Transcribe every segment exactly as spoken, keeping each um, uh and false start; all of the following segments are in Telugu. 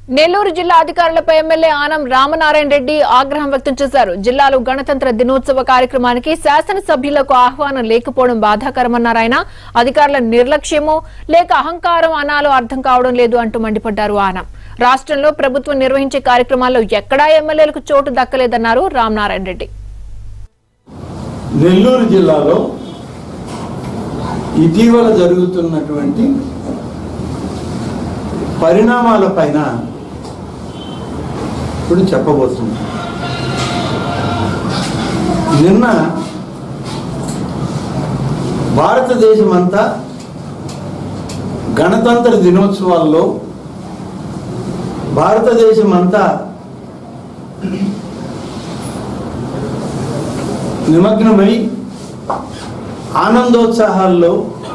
నెల్లూరు జిల్లా అధికారులపై ఎమ్మెల్యే ఆనం రామనారాయణ రెడ్డి ఆగ్రహం వ్యక్తం చేశారు. జిల్లాలో గణతంత్ర దినోత్సవ కార్యక్రమానికి శాసనసభ్యులకు ఆహ్వానం లేకపోవడం బాధాకరమన్నారు ఆయన. అధికారుల నిర్లక్ష్యమో లేక అహంకారం అనాలో అర్థం కావడం లేదు అంటూ మండిపడ్డారు ఆనం. రాష్ట్రంలో ప్రభుత్వం నిర్వహించే కార్యక్రమాల్లో ఎక్కడా ఎమ్మెల్యేలకు చోటు దక్కలేదన్నారు రామనారాయణ రెడ్డి. నెల్లూరు జిల్లాలో ఇటీవల జరుగుతున్నటువంటి పరిణామాలపైన ఇప్పుడు చెప్పబోతుంది. నిన్న భారతదేశమంతా గణతంత్ర దినోత్సవాల్లో భారతదేశమంతా నిమగ్నమై ఆనందోత్సాహాల్లో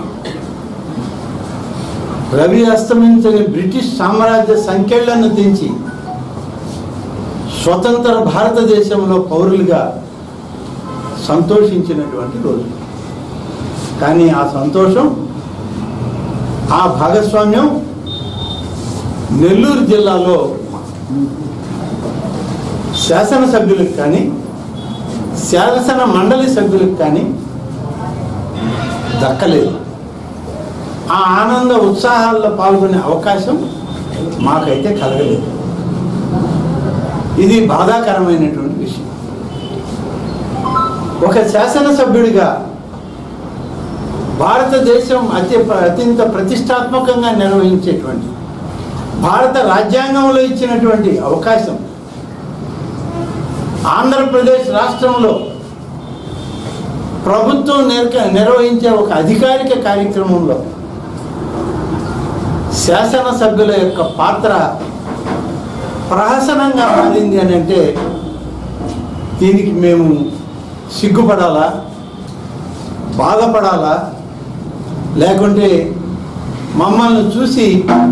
రవి అస్తమించని బ్రిటిష్ సామ్రాజ్య సంకెళ్లను తెంచి స్వతంత్ర భారతదేశంలో పౌరులుగా సంతోషించినటువంటి రోజు. కానీ ఆ సంతోషం, ఆ భాగస్వామ్యం నెల్లూరు జిల్లాలో శాసనసభ్యులకు కానీ శాసన మండలి సభ్యులకు కానీ దక్కలేదు. ఆ ఆనంద ఉత్సాహాల్లో పాల్గొనే అవకాశం మాకైతే కలగలేదు. ఇది బాధాకరమైనటువంటి విషయం. ఒక శాసనసభ్యుడిగా భారతదేశం అతి అత్యంత ప్రతిష్టాత్మకంగా నిర్వహించేటువంటి భారత రాజ్యాంగంలో ఇచ్చినటువంటి అవకాశం, ఆంధ్రప్రదేశ్ రాష్ట్రంలో ప్రభుత్వం నిర్వహించే ఒక అధికారిక కార్యక్రమంలో శాసనసభ్యుల యొక్క పాత్ర ప్రహసనంగా మారింది అని అంటే దీనికి మేము సిగ్గుపడాలా, బాధపడాలా, లేకుంటే మమ్మల్ని చూసి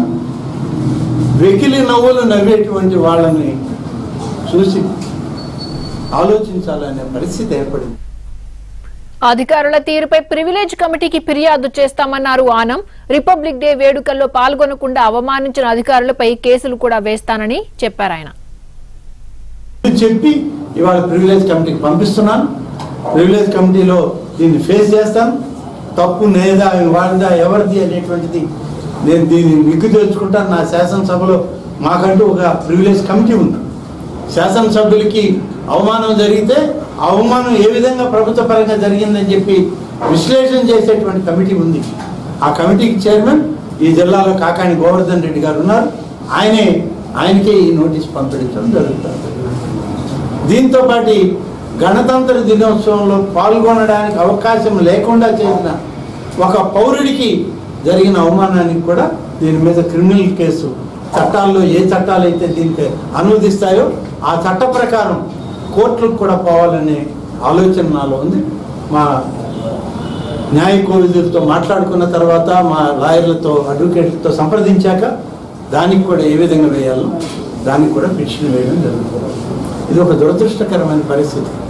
వెకిలి నవ్వులు నవ్వేటువంటి వాళ్ళని చూసి ఆలోచించాలనే పరిస్థితి ఏర్పడింది. అధికారుల తీరుపై ప్రివిలేజ్ కమిటీకి ఫిర్యాదు చేస్తామన్నారు ఆనం. రిపబ్లిక్ డే వేడుకల్లో పాల్గొనకుండా అవమానించిన అధికారులపై కేసులు కూడా వేస్తానని చెప్పారు ఆయన. చెప్పి ఇవాళ ప్రివిలేజ్ కమిటీకి పంపిస్తున్నాను. ప్రివిలేజ్ కమిటీలో దీన్ని ఫేస్ చేస్తాను. తప్పు నేదా వాళ్ళదా ఎవరిది అనేటువంటిది నేను దీన్ని నిగ్గు తెలుసుకుంటాను. నా శాసనసభలో మాకంటూ ఒక ప్రివిలేజ్ కమిటీ ఉంది. శాసనసభ్యులకి అవమానం జరిగితే అవమానం ఏ విధంగా ప్రభుత్వ పరంగా జరిగిందని చెప్పి విశ్లేషణ చేసేటువంటి కమిటీ ఉంది. ఆ కమిటీకి చైర్మన్ ఈ జిల్లాలో కాకాని గోవర్ధన్ రెడ్డి గారు ఉన్నారు. ఆయనే ఆయనకే ఈ నోటీస్ పంపించడం జరుగుతుంది. దీంతో పాటు గణతంత్ర దినోత్సవంలో పాల్గొనడానికి అవకాశం లేకుండా చేసిన ఒక పౌరుడికి జరిగిన అవమానానికి కూడా దీని మీద క్రిమినల్ కేసు చట్టాల్లో ఏ చట్టాలు అయితే దీనికి అనువదిస్తాయో ఆ చట్ట ప్రకారం కోర్టులకు కూడా పోవాలనే ఆలోచన నాలో ఉంది. మా న్యాయ కోవిదులతో మాట్లాడుకున్న తర్వాత మా లాయర్లతో అడ్వకేట్లతో సంప్రదించాక దానికి కూడా ఏ విధంగా వేయాలో దానికి కూడా పిటిషన్ వేయడం జరుగుతుంది. ఇది ఒక దురదృష్టకరమైన పరిస్థితి.